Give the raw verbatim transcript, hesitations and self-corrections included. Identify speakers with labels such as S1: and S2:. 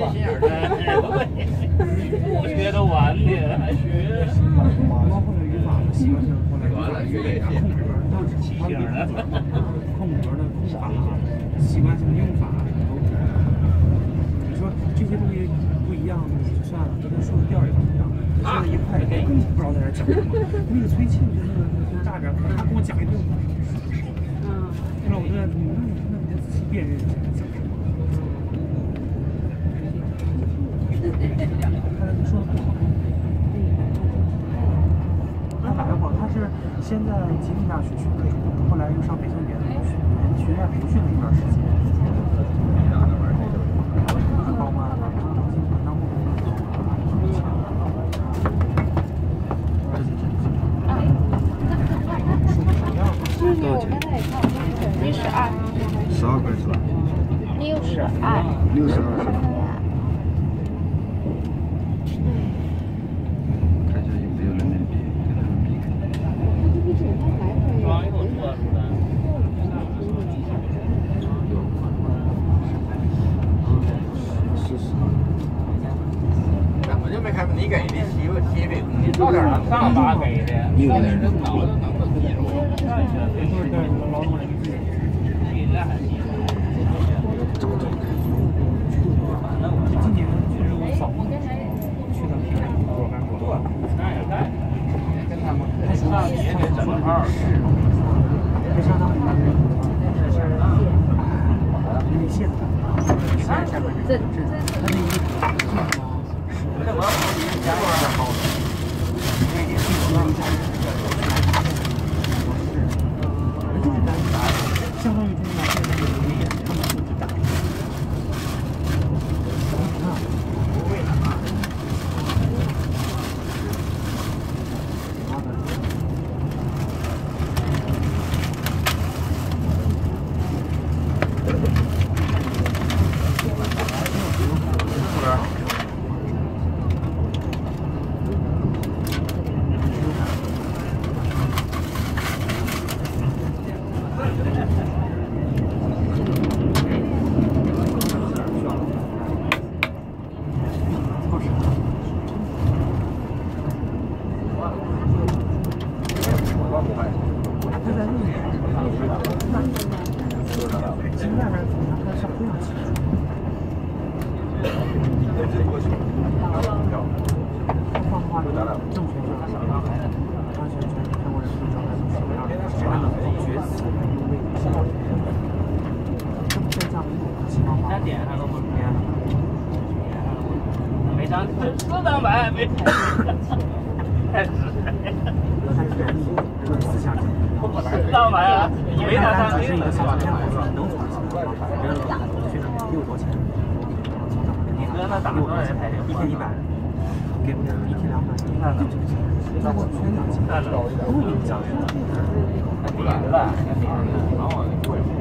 S1: 心眼的，不学都完的，还学。
S2: 包括语法的习惯性后来完了，越来越空格，都是七星的，空格的空法、习惯性用法都。你说这些东西不一样，就算了，跟他说的调也不一样。说的一块，根本不知道在那讲什么。那个崔庆就那个那大点，他跟我讲一遍，嗯，后来我就在，那那你仔细辨认一下讲什么。看来他说的不好。他打个跑，他是先在吉林大学学的，后来又上北京语言学学院培训了一段时间。高官了，当过。
S3: 多少钱？六十二。十二块是吧？六十二。六十二是吧？看一下有没有人民币，跟人民币看。试试。
S4: 我就没看你给的媳妇贴饼，你到点儿上把给的，到点儿这脑子能不能记住？
S2: 劳动人民币。今年就是我扫墓的时候去的平安若干国，
S4: 跟他们他上也得整号，
S2: 这相当于他是这是那现在现在下边这这他那一
S4: 这我要不你家多少高的？那你必须要一家人，
S2: 就是单相当于中国现在的农业，他们就是大。
S1: 四张牌没太值。四张牌啊，没拿上去。你哥那打多少人才行？
S2: 一天一百，给不了一天两百，那那那我全奖金，都有奖金。
S1: 那顶着了，那顶着了。